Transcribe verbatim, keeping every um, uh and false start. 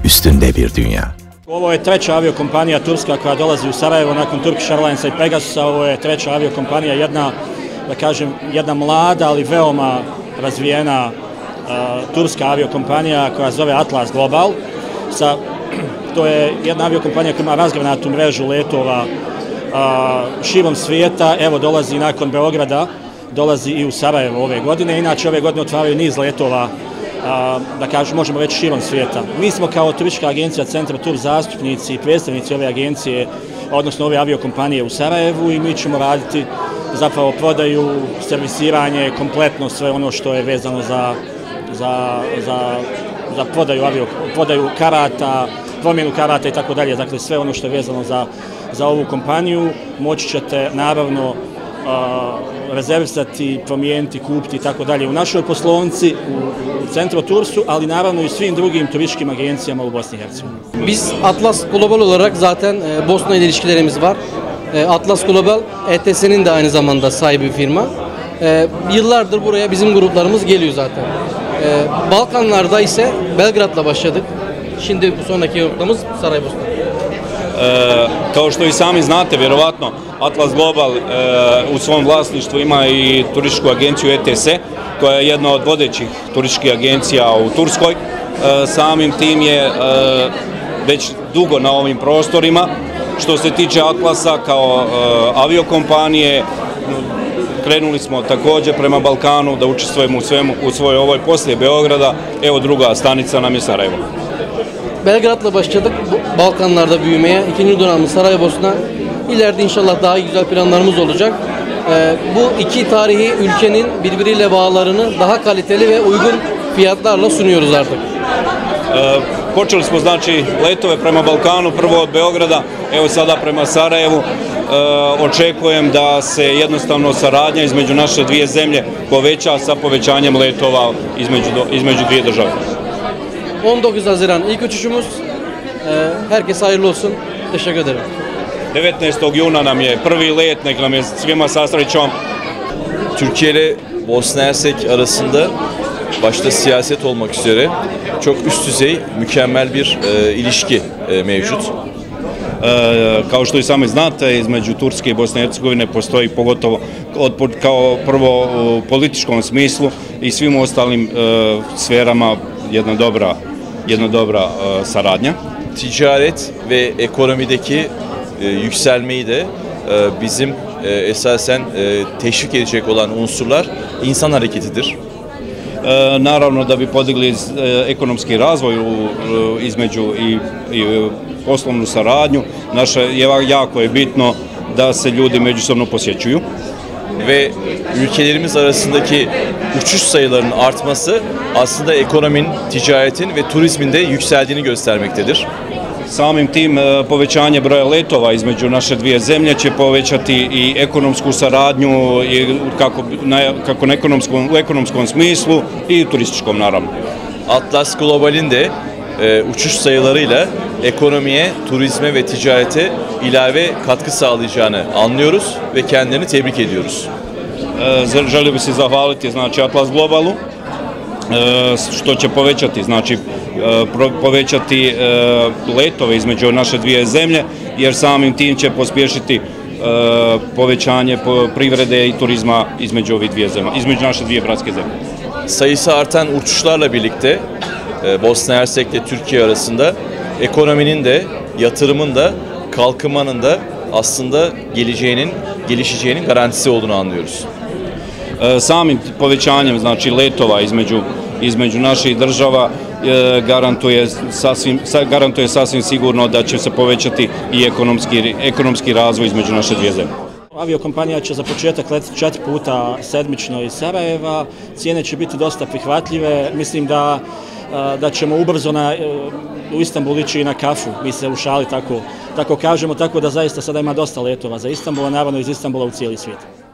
üstünde bir dünya. Ovo je treća aviokompanija turska koja dolazi u Sarajevo nakon Turkish Airlinesa i Pegasusa. Ovo je treća aviokompanija, jedna, da kažem, jedna mlada, ali veoma razvijena uh, turska aviokompanija koja zove Atlas Global. Sa, to je jedna aviokompanija koja ima razgranatu mrežu letova uh, širom svijeta. Evo, dolazi nakon Beograda, dolazi i u Sarajevo ove godine. Inače, ove godine otvaraju niz letova, a, da kažem, možemo reći širom svijeta. Mi smo kao turistička agencija Centra Tur zastupnici i predstavnici ove agencije, odnosno ove aviokompanije u Sarajevu, i mi ćemo raditi zapravo prodaju, servisiranje, kompletno sve ono što je vezano za, za, za, za prodaju, avio, prodaju karata, promjenu karata i tako dalje. Dakle, sve ono što je vezano za, za ovu kompaniju moći ćete naravno rezervisati, promijeniti, kupiti i tako dalje u našoj poslovnici, u Centro Tursu, ali naravno i svim drugim turističkim agencijama u Bosni i Hercegovini. Biz Atlas Global olarak zaten e, Bosna ile ilişkilerimiz var. E, Atlas Global E T S'nin de aynı zamanda sahibi bir firma. E, yıllardır buraya bizim gruplarımız geliyor zaten. E, Balkanlarda ise Belgrad'la başladık. Şimdi bu sonraki noktamız Saraybosna. E, kao što i sami znate, vjerovatno, Atlas Global e, u svom vlasništvu ima i turističku agenciju E T S, koja je jedna od vodećih turističkih agencija u Turskoj. E, samim tim je e, već dugo na ovim prostorima. Što se tiče Atlasa kao e, aviokompanije, krenuli smo također prema Balkanu da učestvujemo u svemu, u svojoj ovoj poslije Beograda. Evo, druga stanica nam je Sarajevo. Belgrad'la başladık Balkanlarda büyümeye. İkinci dönemimiz Saraybosna. İleride inşallah daha güzel planlarımız olacak. Ee, bu iki tarihi ülkenin birbiriyle bağlarını daha kaliteli ve uygun fiyatlarla sunuyoruz artık. E, počeli smo znači letove prema Balkanu, prvo od Beograda, evo sada prema Sarajevu. E, očekujem da se jednostavno saradnja između naše dvije zemlje poveća sa povećanjem letova između, između dvije države. on dokuz Haziran ilk uçuşumuz. Ee, herkese hayırlı olsun. Teşekkür ederim. devetnaestog juna nam je prvi let, nek nam je svima sa srećom. Türkiye ile Bosna Hersek arasında başta siyaset olmak üzere çok üst düzey, mükemmel bir e, ilişki e, mevcut. E, kao što i sami znate, između Turske i Bosne i Hercegovine postoji pogotovo od, kao prvo u političkom smislu i svim ostalim e, sferama jedna dobra, jedna dobra e, saradnja. Ticaret ve ekonomideki e, yükselmeyi de e, bizim e, esasen e, teşvik edecek olan unsurlar insan hareketidir. E, naravno da bi podigli e, ekonomski razvoj u, e, između i, i poslovnu saradnju, naše, jako je bitno da se ljudi međusobno posjećuju. Ve ülkelerimiz arasındaki uçuş sayılarının artması aslında ekonominin, ticaretin ve turizmin de yükseldiğini göstermektedir. Samim tim povećanje broja letova između naše dvije zemlje će povećati i ekonomsku saradnju i kako, na, kako na ekonomskom, u ekonomskom smislu i turističkom naravno. Atlas Global'in de e, uçuş sayılarıyla ekonomiye, turizme ve ticarete ilave katkı sağlayacağını anlıyoruz ve kendilerini tebrik ediyoruz. E, želio bih se zahvaliti znači Atlas Globalu e, što će povećati znači e, povećati e, letove između naše dvije zemlye, jer samim tim će pospješiti e, povećanje privrede i turizma između ovih dvije zemlje, između naše dvije bratske zemlje. Sayısı artan uçuşlarla birlikte e, Bosna Hersek ile Türkiye arasında ekonominin de, yatırımın da, kalkınmanın da aslında geleceğinin, gelişeceğinin garantisi olduğunu anlıyoruz. E, samim povećanjem znači letova između između naših država e, garantuje sasvim garantuje sasvim sigurno da će se povećati i ekonomski ekonomski razvoj između naše dvije zemlje. Aviokompanija će za početak letiti četiri puta sedmično iz Sarajeva. Cijene će biti dosta prihvatljive. Mislim da da ćemo ubrzo na, u Istanbul ići i na kafu, mi se u šali tako, tako kažemo, tako da zaista sada ima dosta letova za Istanbul, a naravno iz Istanbula u cijeli svijet.